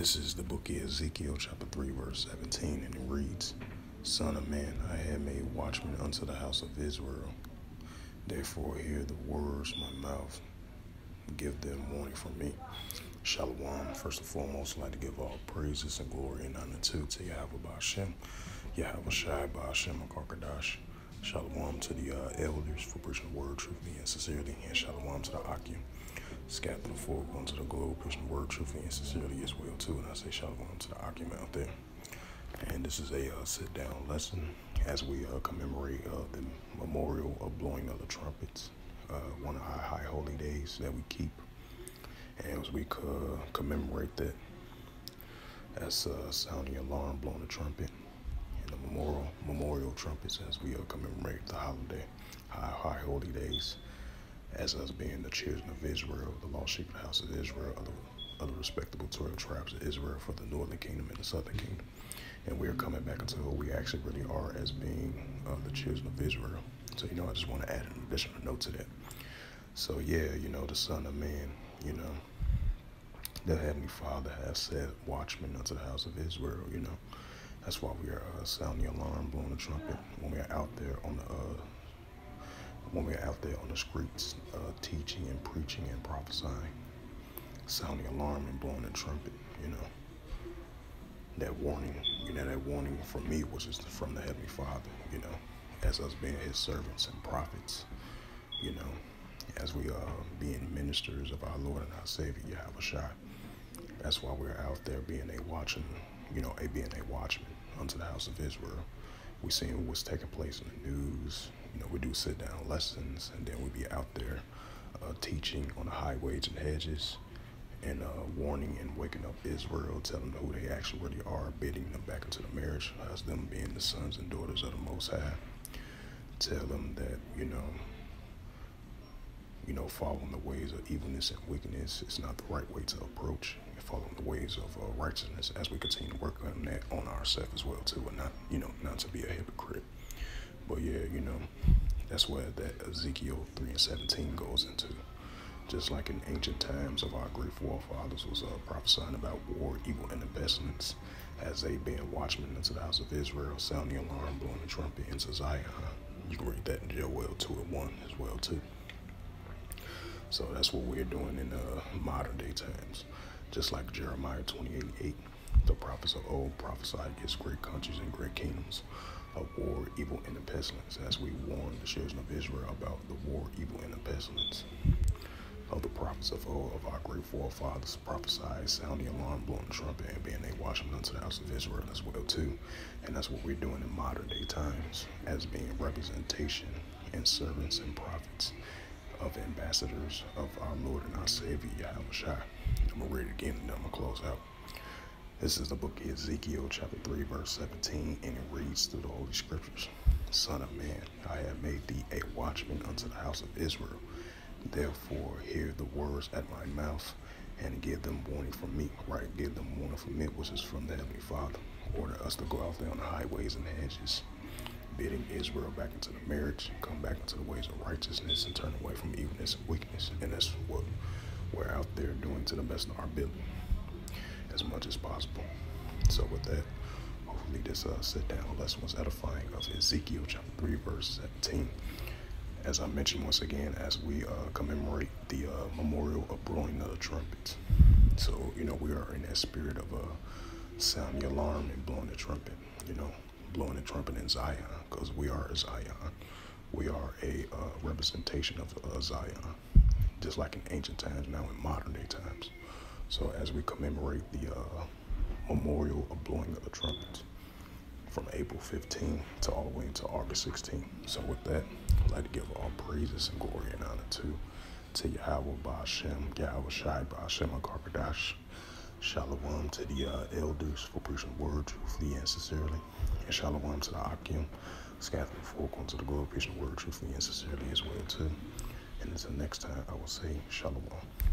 This is the book of Ezekiel, chapter 3, verse 17, and it reads, Son of man, I have made watchmen unto the house of Israel. Therefore hear the words of my mouth. Give them warning from me. Shalom. First and foremost, I'd like to give all praises and glory and honor to Yahweh Ba'ashem, Yahweh Shai Ba'ashem HaKarkadash. Shalom to the elders for preaching the word truthfully and sincerely, and shalom to the Akim, scattered the four corners of the globe, preaching the word truthfully and sincerely as well too. And I say shalom to the Akim out there. And this is a sit-down lesson as we commemorate the memorial of blowing of the trumpets, one of our high holy days that we keep. And as we commemorate that, that's sounding alarm, blowing the trumpet, and the memorial trumpets as we commemorate the holiday, high holy days, as us being the children of Israel, the lost sheep of the house of Israel, other respectable 12 tribes of Israel for the northern kingdom and the southern kingdom. And we are coming back into who we actually really are as being the children of Israel. So, I just want to add an additional note to that. So, yeah, the Son of Man, the Heavenly Father has said, watchmen unto the house of Israel, That's why we are sounding the alarm, blowing the trumpet when we are out there on the streets, teaching and preaching and prophesying, sounding alarm and blowing the trumpet, That warning, that warning from me was just from the Heavenly Father, as us being His servants and prophets, as we are being ministers of our Lord and our Savior, Yahweh Shai. That's why we're out there being a watchman, being a watchman unto the house of Israel. We seeing what's taking place in the news. We do sit down lessons, and then we be out there teaching on the highways and hedges, and warning and waking up Israel, telling them who they actually really are, bidding them back into the marriage as them being the sons and daughters of the Most High. Tell them that, following the ways of evilness and wickedness is not the right way to approach. Following the ways of righteousness as we continue to work on that on ourselves as well too, and not to be a hypocrite. But yeah, that's where that Ezekiel 3 and 17 goes into. Just like in ancient times of our great forefathers was prophesying about war, evil, and the pestilence, as they being watchmen into the house of Israel, sounding the alarm, blowing the trumpet into Zion. You can read that in Joel 2 and 1 as well too. So that's what we're doing in modern day times. Just like Jeremiah 28:8, the prophets of old prophesied against great countries and great kingdoms of war, evil, and the pestilence, as we warn the children of Israel about the war, evil, and the pestilence. Of the prophets of old, of our great forefathers, prophesied, sounding the alarm, blowing the trumpet, and being a watchman unto the house of Israel as well too. And that's what we're doing in modern day times, as being representation and servants and prophets of ambassadors of our Lord and our Savior, Yahweh Shai. I'm going to read it again and then I'm going to close out. This is the book of Ezekiel, chapter 3, verse 17, and it reads through the Holy Scriptures. Son of man, I have made thee a watchman unto the house of Israel. Therefore hear the words at my mouth, and give them warning from me. Right, give them warning from me, which is from the Heavenly Father. Order us to go out there on the highways and hedges, bidding Israel back into the marriage, come back into the ways of righteousness, and turn away from evilness and wickedness. And that's what we're out there doing to the best of our ability, as much as possible. So with that, hopefully this sit-down lesson was edifying of Ezekiel chapter 3, verse 17. As I mentioned once again, as we commemorate the memorial of blowing of the trumpets. So, we are in that spirit of sounding the alarm and blowing the trumpet, blowing the trumpet in Zion, because we are Zion. We are a representation of Zion, just like in ancient times, now in modern day times. So as we commemorate the memorial of blowing of the trumpets from April 15 to all the way into August 16. So with that, I'd like to give all praises and glory and honor to Yahweh Ba'ashem, Yahweh Shai Ba'ashem HaKarkadash. Shalom to the elders for preaching the word truthfully and sincerely. And shalom to the Akim, scattered the four corners of the globe, preaching the word truthfully and sincerely as well too. And until next time, I will say shalom.